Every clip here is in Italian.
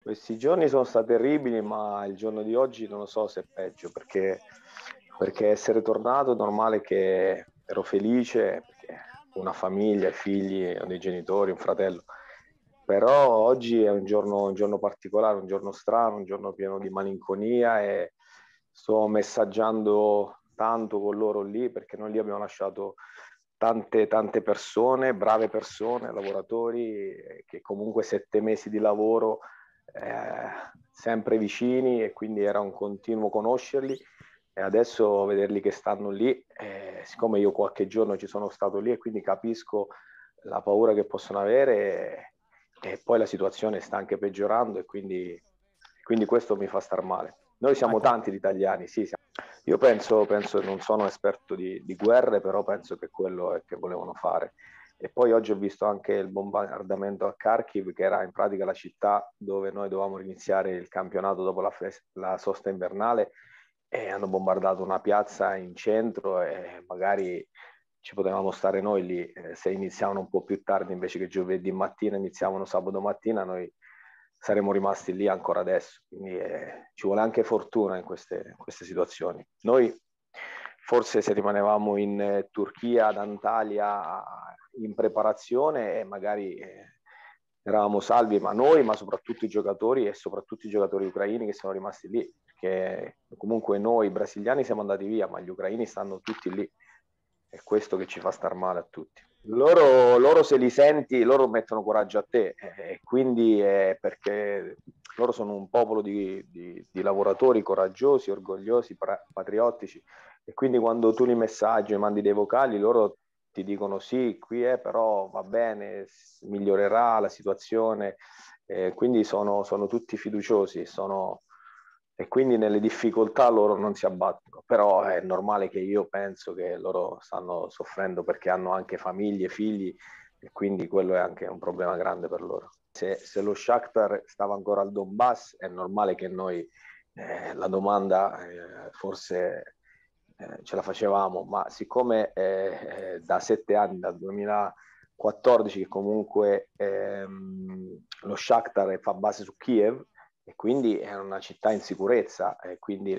Questi giorni sono stati terribili, ma il giorno di oggi non lo so se è peggio, perché essere tornato è normale che ero felice, perché ho una famiglia, figli, ho dei genitori, un fratello, però oggi è un giorno particolare, un giorno strano, un giorno pieno di malinconia e sto messaggiando tanto con loro lì, perché noi lì abbiamo lasciato tante persone, brave persone, lavoratori, che comunque 7 mesi di lavoro sempre vicini e quindi era un continuo conoscerli e adesso vederli che stanno lì, siccome io qualche giorno ci sono stato lì e quindi capisco la paura che possono avere e poi la situazione sta anche peggiorando e quindi questo mi fa star male. Noi siamo Ecco, tanti di italiani, sì, io penso, non sono esperto di guerre, però penso che quello è che volevano fare. E poi oggi ho visto anche il bombardamento a Kharkiv, che era in pratica la città dove noi dovevamo iniziare il campionato dopo la sosta invernale, e hanno bombardato una piazza in centro e magari ci potevamo stare noi lì. Se iniziavano un po' più tardi invece che giovedì mattina, iniziavano sabato mattina, noi saremmo rimasti lì ancora adesso. Quindi ci vuole anche fortuna in queste situazioni. Noi forse se rimanevamo in Turchia, ad Antalya, in preparazione e magari eravamo salvi, ma noi, ma soprattutto i giocatori e soprattutto i giocatori ucraini che sono rimasti lì, perché comunque noi brasiliani siamo andati via, ma gli ucraini stanno tutti lì. È questo che ci fa star male a tutti. Loro se li senti, loro mettono coraggio a te, quindi perché loro sono un popolo di lavoratori coraggiosi, orgogliosi, patriottici, e quindi quando tu li messaggi e mandi dei vocali, loro ti dicono sì, qui è, però va bene, migliorerà la situazione, quindi sono tutti fiduciosi, e quindi nelle difficoltà loro non si abbattono, però è normale che io penso che loro stanno soffrendo perché hanno anche famiglie, figli e quindi quello è anche un problema grande per loro. Se lo Shakhtar stava ancora al Donbass è normale che noi la domanda forse ce la facevamo, ma siccome da 7 anni, dal 2014, che comunque lo Shakhtar fa base su Kiev, e quindi è una città in sicurezza e quindi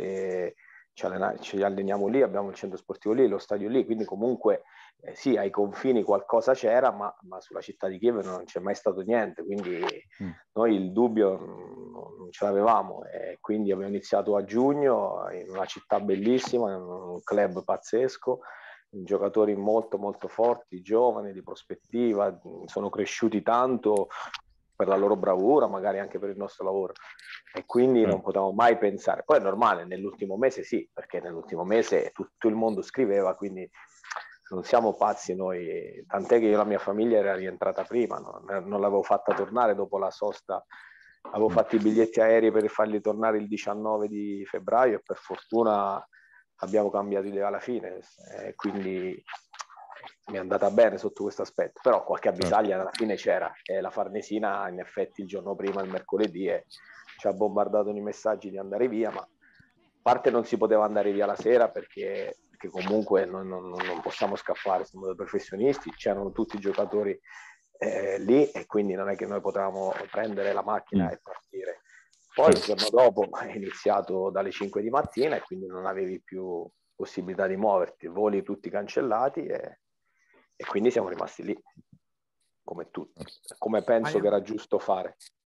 ci alleniamo lì, abbiamo il centro sportivo lì, lo stadio lì, quindi comunque sì, ai confini qualcosa c'era, ma sulla città di Kiev non c'è mai stato niente, quindi mm, noi il dubbio non ce l'avevamo e quindi abbiamo iniziato a giugno in una città bellissima, in un club pazzesco, giocatori molto forti, giovani, di prospettiva, sono cresciuti tanto per la loro bravura, magari anche per il nostro lavoro. E quindi non certo. potevamo mai pensare. Poi è normale, nell'ultimo mese sì, perché nell'ultimo mese tutto il mondo scriveva, quindi non siamo pazzi noi, tant'è che io la mia famiglia era rientrata prima, non l'avevo fatta tornare dopo la sosta, avevo Mm. fatto i biglietti aerei per farli tornare il 19 di febbraio e per fortuna abbiamo cambiato idea alla fine, quindi mi è andata bene sotto questo aspetto, però qualche Certo. avvisaglia alla fine c'era e la Farnesina in effetti il giorno prima, il mercoledì, ci ha bombardato i messaggi di andare via, ma a parte non si poteva andare via la sera perché comunque non possiamo scappare, siamo dei professionisti, c'erano tutti i giocatori lì e quindi non è che noi potevamo prendere la macchina Mm, e partire. Poi il certo. giorno dopo è iniziato dalle 5 di mattina e quindi non avevi più possibilità di muoverti, voli tutti cancellati e quindi siamo rimasti lì, come tutti, come Hai, penso che era giusto fare.